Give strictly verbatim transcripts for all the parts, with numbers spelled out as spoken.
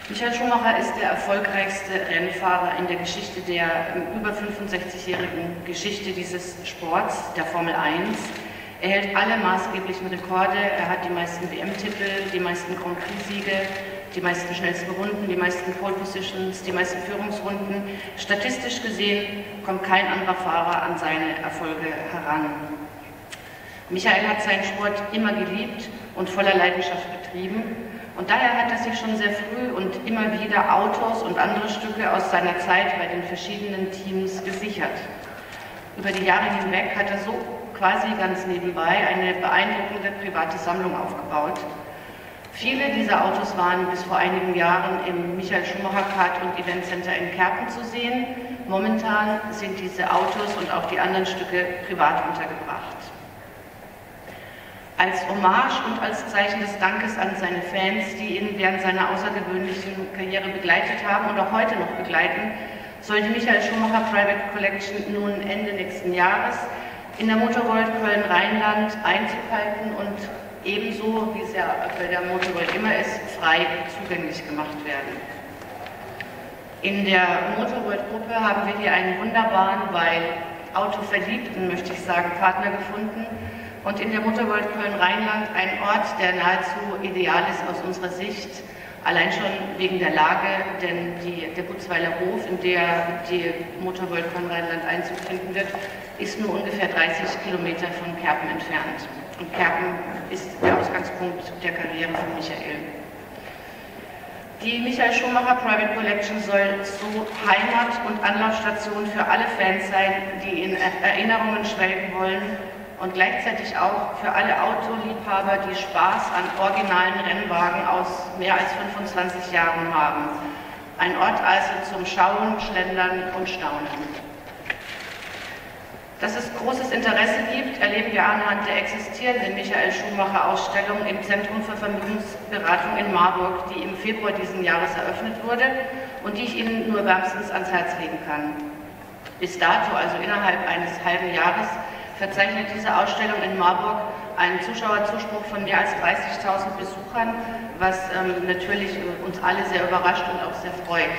Michael Schumacher ist der erfolgreichste Rennfahrer in der Geschichte der über fünfundsechzigjährigen Geschichte dieses Sports, der Formel eins. Er hält alle maßgeblichen Rekorde, er hat die meisten W M-Titel, die meisten Grand Prix-Siege, die meisten schnellsten Runden, die meisten Pole Positions, die meisten Führungsrunden. Statistisch gesehen kommt kein anderer Fahrer an seine Erfolge heran. Michael hat seinen Sport immer geliebt und voller Leidenschaft betrieben. Und daher hat er sich schon sehr früh und immer wieder Autos und andere Stücke aus seiner Zeit bei den verschiedenen Teams gesichert. Über die Jahre hinweg hat er so quasi ganz nebenbei eine beeindruckende private Sammlung aufgebaut. Viele dieser Autos waren bis vor einigen Jahren im Michael Schumacher Kart und Event Center in Kerpen zu sehen. Momentan sind diese Autos und auch die anderen Stücke privat untergebracht. Als Hommage und als Zeichen des Dankes an seine Fans, die ihn während seiner außergewöhnlichen Karriere begleitet haben und auch heute noch begleiten, soll die Michael Schumacher Private Collection nun Ende nächsten Jahres in der Motorworld Köln-Rheinland Einzug halten und ebenso, wie es ja bei der Motorworld immer ist, frei zugänglich gemacht werden. In der Motorworld-Gruppe haben wir hier einen wunderbaren, bei Autoverliebten, möchte ich sagen, Partner gefunden. Und in der Motorworld Köln-Rheinland ein Ort, der nahezu ideal ist aus unserer Sicht, allein schon wegen der Lage, denn die, der Butzweiler Hof, in der die Motorworld Köln-Rheinland Einzug finden wird, ist nur ungefähr dreißig Kilometer von Kerpen entfernt. Und Kerpen ist der Ausgangspunkt der Karriere von Michael. Die Michael Schumacher Private Collection soll so Heimat und Anlaufstation für alle Fans sein, die in Erinnerungen schwelgen wollen, und gleichzeitig auch für alle Autoliebhaber, die Spaß an originalen Rennwagen aus mehr als fünfundzwanzig Jahren haben. Ein Ort also zum Schauen, Schlendern und Staunen. Dass es großes Interesse gibt, erleben wir anhand der existierenden Michael Schumacher Ausstellung im Zentrum für Vermögensberatung in Marburg, die im Februar diesen Jahres eröffnet wurde und die ich Ihnen nur wärmstens ans Herz legen kann. Bis dato, also innerhalb eines halben Jahres, verzeichnet diese Ausstellung in Marburg einen Zuschauerzuspruch von mehr als dreißigtausend Besuchern, was ähm, natürlich uns alle sehr überrascht und auch sehr freut.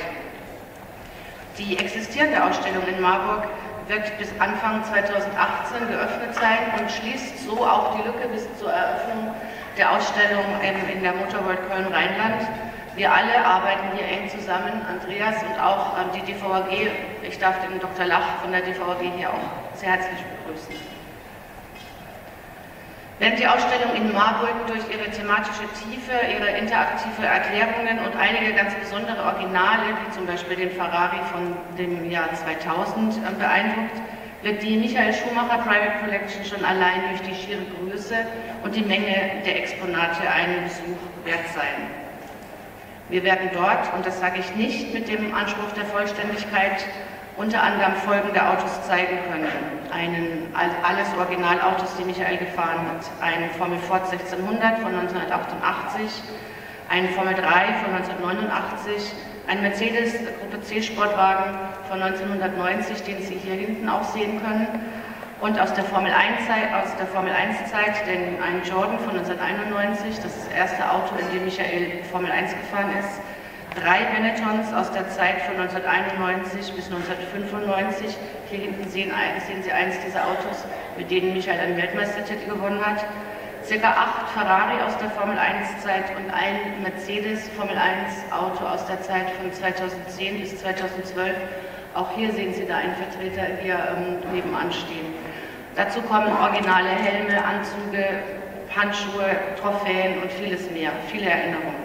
Die existierende Ausstellung in Marburg wird bis Anfang zweitausendachtzehn geöffnet sein und schließt so auch die Lücke bis zur Eröffnung der Ausstellung in, in der Motorworld Köln-Rheinland. Wir alle arbeiten hier eng zusammen, Andreas und auch ähm, die D V A G. Ich darf den Doktor Lach von der D V A G hier auch sehr herzlich begrüßen. Während die Ausstellung in Marburg durch ihre thematische Tiefe, ihre interaktive Erklärungen und einige ganz besondere Originale, wie zum Beispiel den Ferrari von dem Jahr zweitausend, äh, beeindruckt, wird die Michael Schumacher Private Collection schon allein durch die schiere Größe und die Menge der Exponate einen Besuch wert sein. Wir werden dort, und das sage ich nicht mit dem Anspruch der Vollständigkeit, unter anderem folgende Autos zeigen können. Einen, alles Originalautos, die Michael gefahren hat. Einen Formel Ford sechzehnhundert von neunzehnhundertachtundachtzig, einen Formel drei von neunzehnhundertneunundachtzig, ein Mercedes Gruppe C Sportwagen von neunzehnhundertneunzig, den Sie hier hinten auch sehen können. Und aus der Formel eins Zeit, den einen Jordan von neunzehnhunderteinundneunzig, das ist das erste Auto, in dem Michael Formel eins gefahren ist. Drei Benettons aus der Zeit von neunzehnhunderteinundneunzig bis neunzehnhundertfünfundneunzig. Hier hinten sehen, sehen Sie eins dieser Autos, mit denen Michael einen Weltmeistertitel gewonnen hat. Circa acht Ferrari aus der Formel eins Zeit und ein Mercedes Formel eins Auto aus der Zeit von zweitausendzehn bis zweitausendzwölf. Auch hier sehen Sie da einen Vertreter hier ähm, nebenan stehen. Dazu kommen originale Helme, Anzüge, Handschuhe, Trophäen und vieles mehr, viele Erinnerungen.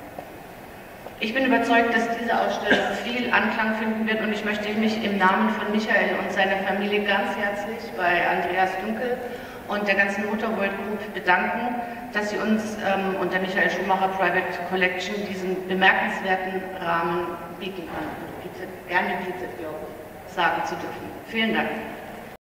Ich bin überzeugt, dass diese Ausstellung viel Anklang finden wird und ich möchte mich im Namen von Michael und seiner Familie ganz herzlich bei Andreas Dunkel und der ganzen Motorworld Group bedanken, dass sie uns ähm, und der Michael Schumacher Private Collection diesen bemerkenswerten Rahmen bieten konnten. Bietet, gerne bietet, glaube ich, sagen zu dürfen. Vielen Dank.